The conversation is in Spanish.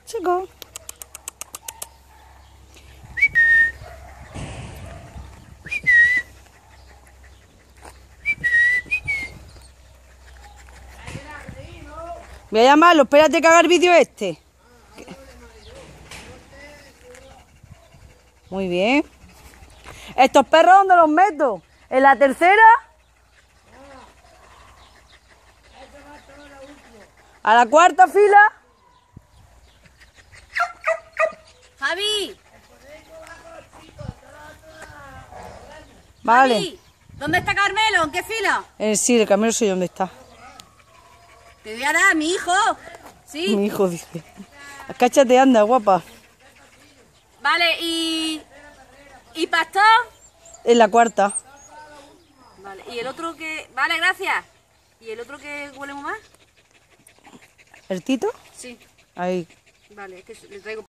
Chico. Voy a llamarlo, espérate que haga el vídeo este. Muy bien. ¿Estos perros dónde los meto? ¿En la tercera? ¿A la cuarta fila? Javi. Vale. Javi, ¿dónde está Carmelo? ¿En qué fila? Sí, el camino sé dónde está. Te voy a dar a mi hijo. Sí. Mi hijo dice. Cáchate, anda, guapa. Vale, ¿y Pastor? En la cuarta. Vale, ¿y el otro que...? Vale, gracias. ¿Y el otro que huele muy mal? ¿El Tito? Sí. Ahí. Vale, es que le traigo...